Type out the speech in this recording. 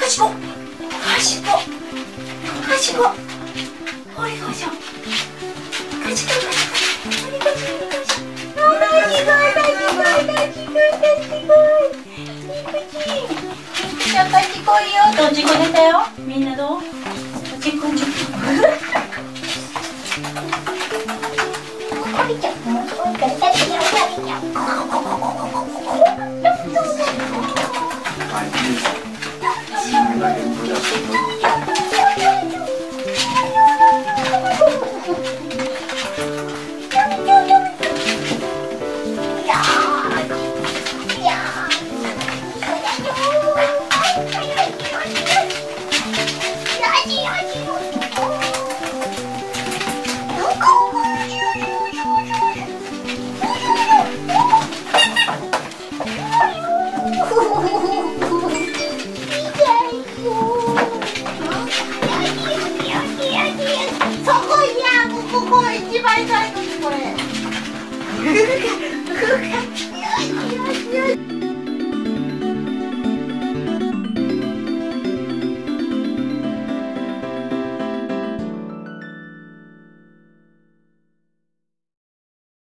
しごはしごはしごおいごしょかしごかしごおいごしょおいごしょかしごいよ。どっちこ出たよ。みんなどう？どっちこんじゅ。ここにちゃう。もうこれから食べちゃう。一番最後にこれ。